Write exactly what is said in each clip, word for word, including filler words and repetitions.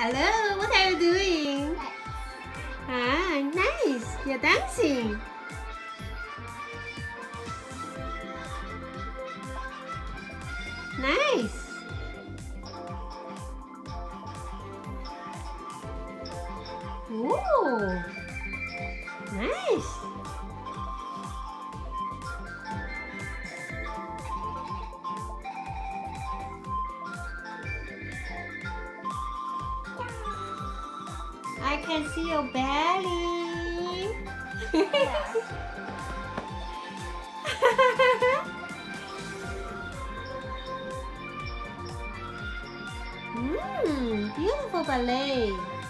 Hello, what are you doing? Ah, nice. You're dancing. Nice. Ooh, nice. I can see your belly. Mmm, beautiful ballet.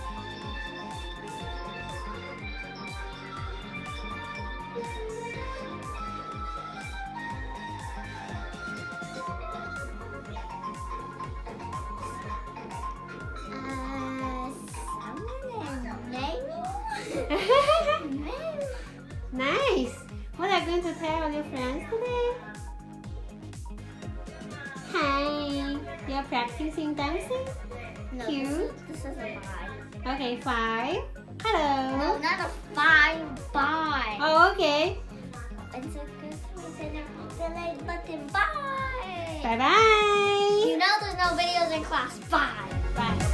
Nice. What are you going to tell your friends today? Hi. You're practicing dancing? No, Cute. this is, this is a five. Okay, five. Hello. No, not a five. Five. Oh, okay. It's a good delay button. Bye. Bye bye. You know there's no videos in class. Bye. Bye.